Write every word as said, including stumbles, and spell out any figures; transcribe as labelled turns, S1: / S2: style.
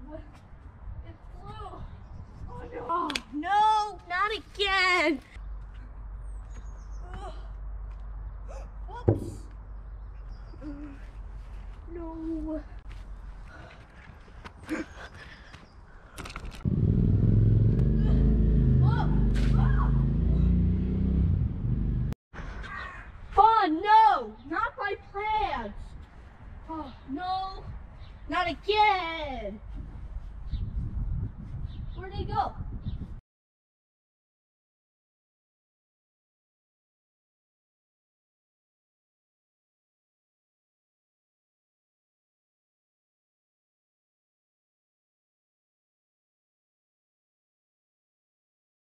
S1: It flew. Oh no. Oh, no, not again. Ugh. Whoops. No. Oh no, not my plans. Oh no, not again. Where'd he go?